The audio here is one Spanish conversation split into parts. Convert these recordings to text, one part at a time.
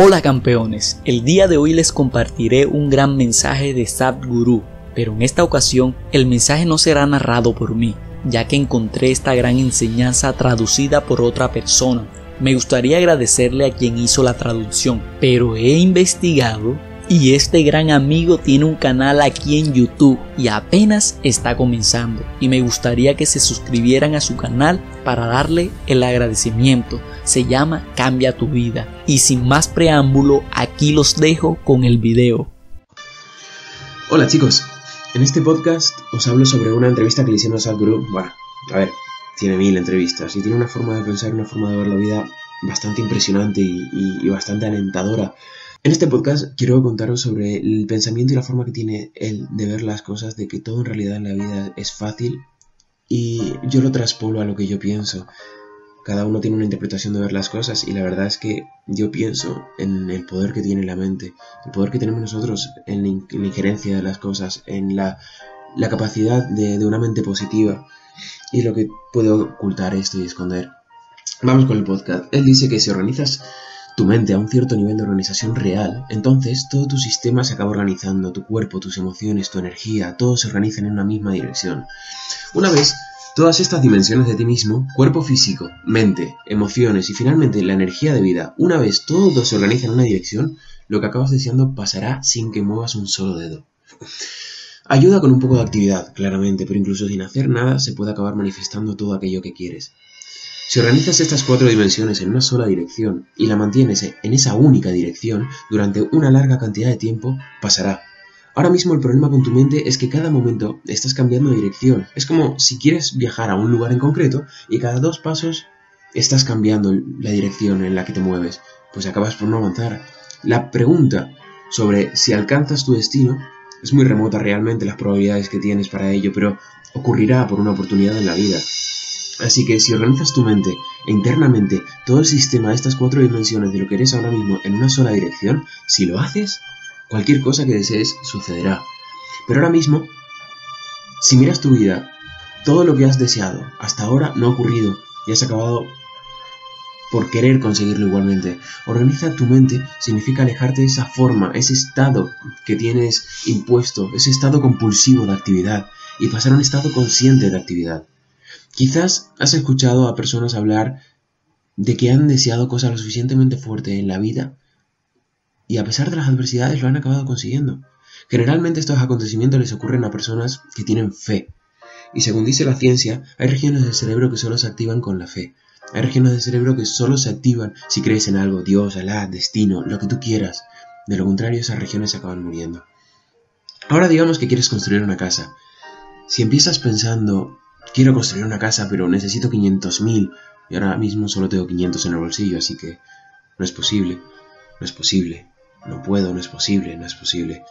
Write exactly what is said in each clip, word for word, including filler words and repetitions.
Hola campeones, el día de hoy les compartiré un gran mensaje de Sadhguru, pero en esta ocasión el mensaje no será narrado por mí, ya que encontré esta gran enseñanza traducida por otra persona. Me gustaría agradecerle a quien hizo la traducción, pero he investigado y este gran amigo tiene un canal aquí en YouTube y apenas está comenzando, y me gustaría que se suscribieran a su canal para darle el agradecimiento. Se llama Cambia tu vida. Y sin más preámbulo, aquí los dejo con el video. Hola chicos, en este podcast os hablo sobre una entrevista que le hicieron a Sadhguru. Bueno, a ver, tiene mil entrevistas y tiene una forma de pensar, una forma de ver la vida bastante impresionante y, y, y bastante alentadora. En este podcast quiero contaros sobre el pensamiento y la forma que tiene él de ver las cosas, de que todo en realidad en la vida es fácil, y yo lo traspolo a lo que yo pienso. Cada uno tiene una interpretación de ver las cosas y la verdad es que yo pienso en el poder que tiene la mente, el poder que tenemos nosotros en la, in- en la injerencia de las cosas, en la, la capacidad de, de una mente positiva y lo que puede ocultar esto y esconder. Vamos con el podcast. Él dice que si organizas tu mente a un cierto nivel de organización real, entonces todo tu sistema se acaba organizando, tu cuerpo, tus emociones, tu energía, todo se organiza en una misma dirección. Una vez todas estas dimensiones de ti mismo, cuerpo físico, mente, emociones y finalmente la energía de vida, una vez todo se organiza en una dirección, lo que acabas deseando pasará sin que muevas un solo dedo. Ayuda con un poco de actividad, claramente, pero incluso sin hacer nada se puede acabar manifestando todo aquello que quieres. Si organizas estas cuatro dimensiones en una sola dirección y la mantienes en esa única dirección durante una larga cantidad de tiempo, pasará. Ahora mismo el problema con tu mente es que cada momento estás cambiando de dirección. Es como si quieres viajar a un lugar en concreto y cada dos pasos estás cambiando la dirección en la que te mueves, pues acabas por no avanzar. La pregunta sobre si alcanzas tu destino es muy remota realmente, las probabilidades que tienes para ello, pero ocurrirá por una oportunidad en la vida. Así que si organizas tu mente e internamente todo el sistema de estas cuatro dimensiones de lo que eres ahora mismo en una sola dirección, si lo haces, cualquier cosa que desees sucederá. Pero ahora mismo, si miras tu vida, todo lo que has deseado hasta ahora no ha ocurrido y has acabado por querer conseguirlo igualmente. Organiza tu mente significa alejarte de esa forma, ese estado que tienes impuesto, ese estado compulsivo de actividad, y pasar a un estado consciente de actividad. Quizás has escuchado a personas hablar de que han deseado cosas lo suficientemente fuertes en la vida y a pesar de las adversidades lo han acabado consiguiendo. Generalmente estos acontecimientos les ocurren a personas que tienen fe. Y según dice la ciencia, hay regiones del cerebro que solo se activan con la fe. Hay regiones del cerebro que solo se activan si crees en algo, Dios, Alá, destino, lo que tú quieras. De lo contrario, esas regiones se acaban muriendo. Ahora digamos que quieres construir una casa. Si empiezas pensando, quiero construir una casa pero necesito quinientos mil y ahora mismo solo tengo quinientos en el bolsillo, así que no es posible, no es posible, no puedo, no es posible, no es posible.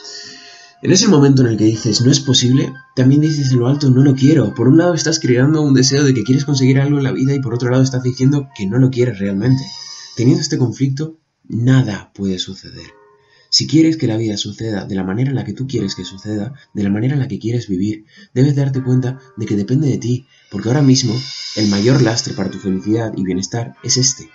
En ese momento en el que dices no es posible, también dices en lo alto no lo quiero. Por un lado estás creando un deseo de que quieres conseguir algo en la vida y por otro lado estás diciendo que no lo quieres realmente. Teniendo este conflicto, nada puede suceder. Si quieres que la vida suceda de la manera en la que tú quieres que suceda, de la manera en la que quieres vivir, debes darte cuenta de que depende de ti, porque ahora mismo el mayor lastre para tu felicidad y bienestar es este.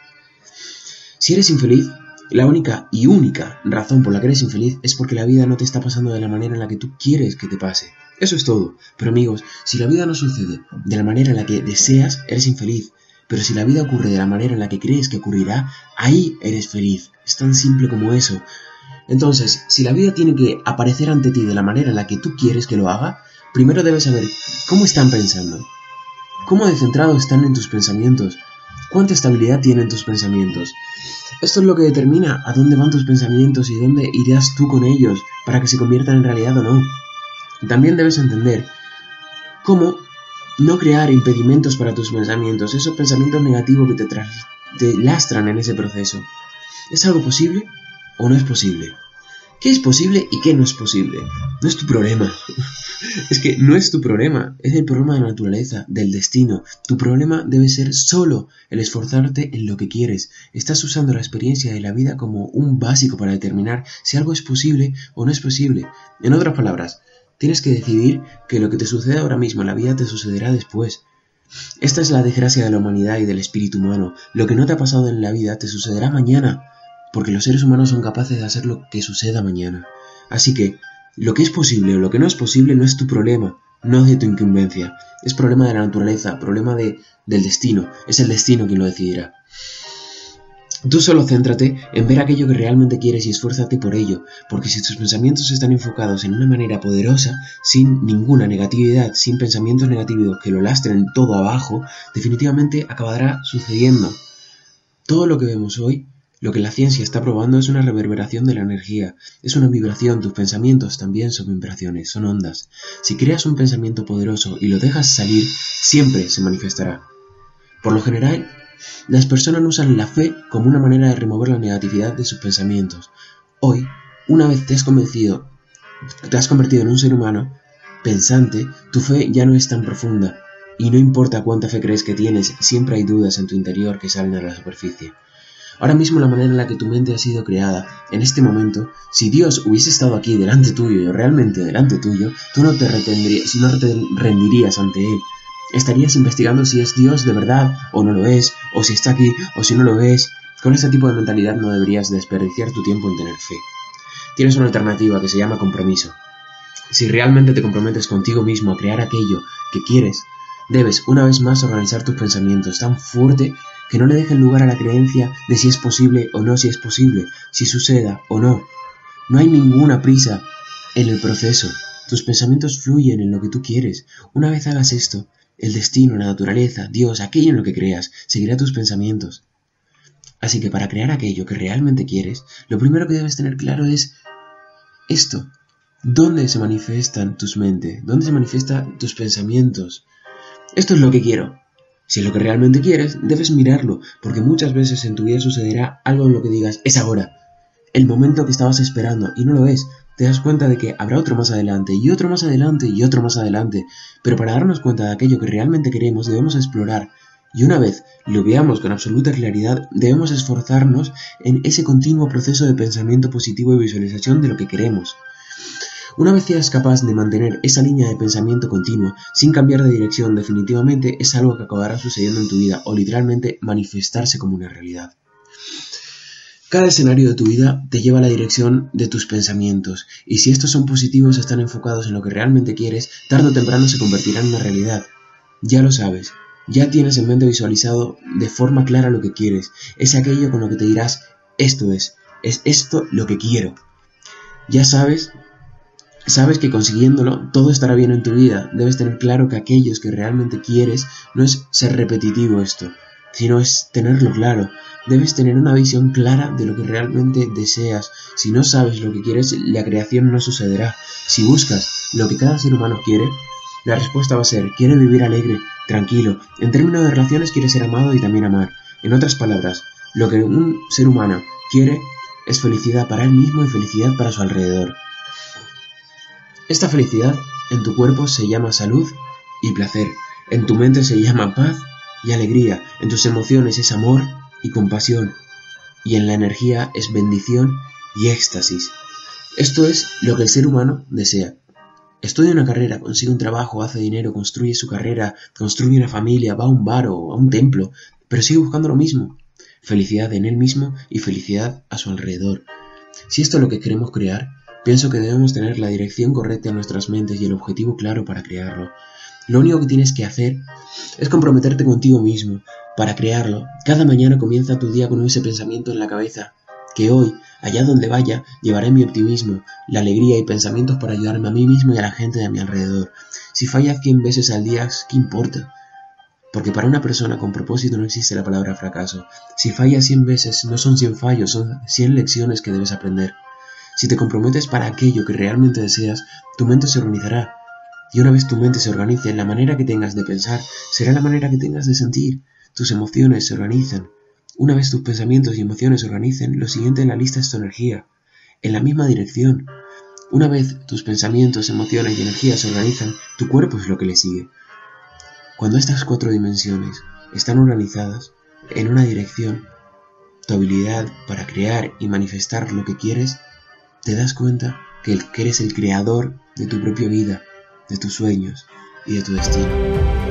Si eres infeliz, la única y única razón por la que eres infeliz es porque la vida no te está pasando de la manera en la que tú quieres que te pase. Eso es todo. Pero amigos, si la vida no sucede de la manera en la que deseas, eres infeliz. Pero si la vida ocurre de la manera en la que crees que ocurrirá, ahí eres feliz. Es tan simple como eso. Entonces, si la vida tiene que aparecer ante ti de la manera en la que tú quieres que lo haga, primero debes saber cómo están pensando, cómo de centrados están en tus pensamientos, cuánta estabilidad tienen tus pensamientos. Esto es lo que determina a dónde van tus pensamientos y dónde irás tú con ellos para que se conviertan en realidad o no. También debes entender cómo no crear impedimentos para tus pensamientos, esos pensamientos negativos que te, tras, te lastran en ese proceso. ¿Es algo posible o no es posible? ¿Qué es posible y qué no es posible? No es tu problema. Es que no es tu problema. Es el problema de la naturaleza, del destino. Tu problema debe ser solo el esforzarte en lo que quieres. Estás usando la experiencia de la vida como un básico para determinar si algo es posible o no es posible. En otras palabras, tienes que decidir que lo que te sucede ahora mismo en la vida te sucederá después. Esta es la desgracia de la humanidad y del espíritu humano. Lo que no te ha pasado en la vida te sucederá mañana. porque los seres humanos son capaces de hacer lo que suceda mañana. Así que, lo que es posible o lo que no es posible no es tu problema, no es de tu incumbencia. Es problema de la naturaleza, problema de, del destino. Es el destino quien lo decidirá. Tú solo céntrate en ver aquello que realmente quieres y esfuérzate por ello, porque si tus pensamientos están enfocados en una manera poderosa, sin ninguna negatividad, sin pensamientos negativos que lo lastren todo abajo, definitivamente acabará sucediendo. Todo lo que vemos hoy, lo que la ciencia está probando, es una reverberación de la energía, es una vibración. Tus pensamientos también son vibraciones, son ondas. Si creas un pensamiento poderoso y lo dejas salir, siempre se manifestará. Por lo general, las personas usan la fe como una manera de remover la negatividad de sus pensamientos. Hoy, una vez te has convencido, te has convertido en un ser humano pensante, tu fe ya no es tan profunda, y no importa cuánta fe crees que tienes, siempre hay dudas en tu interior que salen a la superficie. Ahora mismo la manera en la que tu mente ha sido creada, en este momento, si Dios hubiese estado aquí delante tuyo, realmente delante tuyo, tú no te retendrías, no te rendirías ante Él. Estarías investigando si es Dios de verdad o no lo es, o si está aquí o si no lo es. Con este tipo de mentalidad no deberías desperdiciar tu tiempo en tener fe. Tienes una alternativa que se llama compromiso. Si realmente te comprometes contigo mismo a crear aquello que quieres, debes una vez más organizar tus pensamientos tan fuerte que no le dejen lugar a la creencia de si es posible o no si es posible, si suceda o no. No hay ninguna prisa en el proceso. Tus pensamientos fluyen en lo que tú quieres. Una vez hagas esto, el destino, la naturaleza, Dios, aquello en lo que creas, seguirá tus pensamientos. Así que para crear aquello que realmente quieres, lo primero que debes tener claro es esto. ¿Dónde se manifiestan tus mentes? ¿Dónde se manifiestan tus pensamientos? Esto es lo que quiero. Si es lo que realmente quieres, debes mirarlo, porque muchas veces en tu vida sucederá algo en lo que digas, es ahora, el momento que estabas esperando, y no lo es. Te das cuenta de que habrá otro más adelante, y otro más adelante, y otro más adelante, pero para darnos cuenta de aquello que realmente queremos debemos explorar, y una vez lo veamos con absoluta claridad, debemos esforzarnos en ese continuo proceso de pensamiento positivo y visualización de lo que queremos. Una vez seas capaz de mantener esa línea de pensamiento continuo, sin cambiar de dirección, definitivamente es algo que acabará sucediendo en tu vida, o literalmente manifestarse como una realidad. Cada escenario de tu vida te lleva a la dirección de tus pensamientos, y si estos son positivos, están enfocados en lo que realmente quieres, tarde o temprano se convertirán en una realidad. Ya lo sabes, ya tienes en mente visualizado de forma clara lo que quieres, es aquello con lo que te dirás, esto es, es esto lo que quiero. Ya sabes, sabes que consiguiéndolo, todo estará bien en tu vida. Debes tener claro que aquellos que realmente quieres no es ser repetitivo esto, sino es tenerlo claro. Debes tener una visión clara de lo que realmente deseas. Si no sabes lo que quieres, la creación no sucederá. Si buscas lo que cada ser humano quiere, la respuesta va a ser, quiere vivir alegre, tranquilo. En términos de relaciones, quiere ser amado y también amar. En otras palabras, lo que un ser humano quiere es felicidad para él mismo y felicidad para su alrededor. Esta felicidad en tu cuerpo se llama salud y placer. En tu mente se llama paz y alegría. En tus emociones es amor y compasión, y en la energía es bendición y éxtasis. Esto es lo que el ser humano desea. Estudia una carrera, consigue un trabajo, hace dinero, construye su carrera, construye una familia, va a un bar o a un templo, pero sigue buscando lo mismo, felicidad en él mismo y felicidad a su alrededor. Si esto es lo que queremos crear, pienso que debemos tener la dirección correcta en nuestras mentes y el objetivo claro para crearlo. Lo único que tienes que hacer es comprometerte contigo mismo para crearlo. Cada mañana comienza tu día con ese pensamiento en la cabeza, que hoy, allá donde vaya, llevaré mi optimismo, la alegría y pensamientos para ayudarme a mí mismo y a la gente de mi alrededor. Si fallas cien veces al día, ¿qué importa? Porque para una persona con propósito no existe la palabra fracaso. Si fallas cien veces, no son cien fallos, son cien lecciones que debes aprender. Si te comprometes para aquello que realmente deseas, tu mente se organizará. Y una vez tu mente se organice, la manera que tengas de pensar será la manera que tengas de sentir. Tus emociones se organizan. Una vez tus pensamientos y emociones se organicen, lo siguiente en la lista es tu energía, en la misma dirección. Una vez tus pensamientos, emociones y energía se organizan, tu cuerpo es lo que le sigue. Cuando estas cuatro dimensiones están organizadas en una dirección, tu habilidad para crear y manifestar lo que quieres, te das cuenta que eres el creador de tu propia vida, de tus sueños y de tu destino.